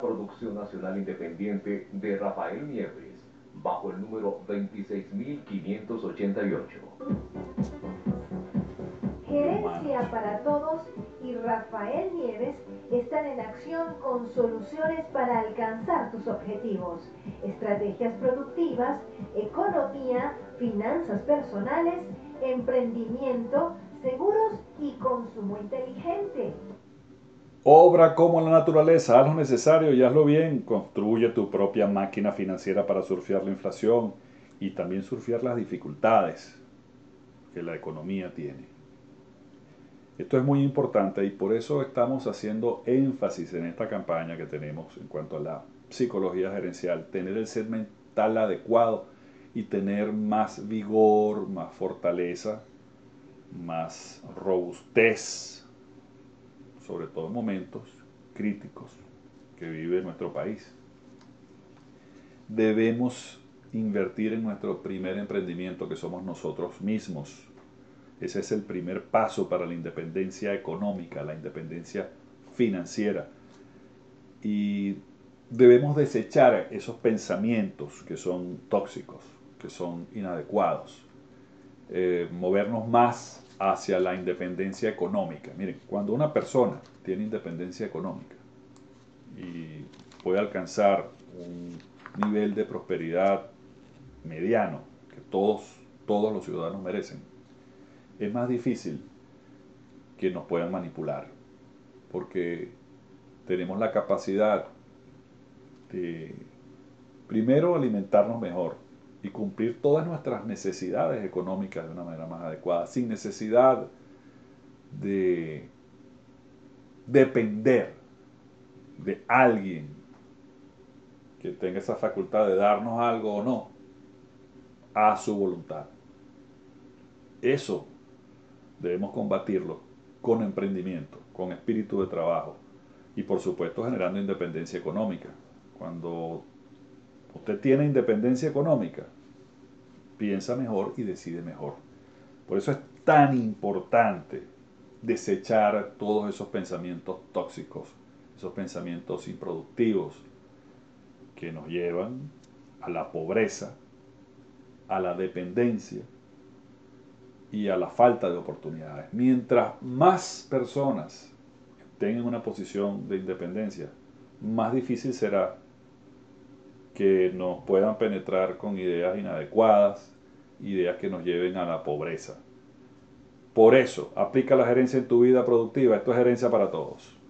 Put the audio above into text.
Producción Nacional Independiente de Rafael Nieves, bajo el número 26.588. Gerencia para Todos y Rafael Nieves están en acción con soluciones para alcanzar tus objetivos, estrategias productivas, economía, finanzas personales, emprendimiento, seguros y consumo inteligente. Obra como la naturaleza, haz lo necesario y hazlo bien. Construye tu propia máquina financiera para surfear la inflación y también surfear las dificultades que la economía tiene. Esto es muy importante y por eso estamos haciendo énfasis en esta campaña que tenemos en cuanto a la psicología gerencial, tener el set mental adecuado y tener más vigor, más fortaleza, más robustez, sobre todo en momentos críticos que vive nuestro país. Debemos invertir en nuestro primer emprendimiento, que somos nosotros mismos. Ese es el primer paso para la independencia económica, la independencia financiera. Y debemos desechar esos pensamientos que son tóxicos, que son inadecuados. Movernos más hacia la independencia económica. Miren, cuando una persona tiene independencia económica y puede alcanzar un nivel de prosperidad mediano que todos los ciudadanos merecen, es más difícil que nos puedan manipular, porque tenemos la capacidad de, primero, alimentarnos mejor y cumplir todas nuestras necesidades económicas de una manera más adecuada, sin necesidad de depender de alguien que tenga esa facultad de darnos algo o no, a su voluntad. Eso debemos combatirlo con emprendimiento, con espíritu de trabajo y por supuesto generando independencia económica. Cuando usted tiene independencia económica, piensa mejor y decide mejor. Por eso es tan importante desechar todos esos pensamientos tóxicos, esos pensamientos improductivos que nos llevan a la pobreza, a la dependencia y a la falta de oportunidades. Mientras más personas estén en una posición de independencia, más difícil será que nos puedan penetrar con ideas inadecuadas, ideas que nos lleven a la pobreza. Por eso, aplica la gerencia en tu vida productiva. Esto es gerencia para todos.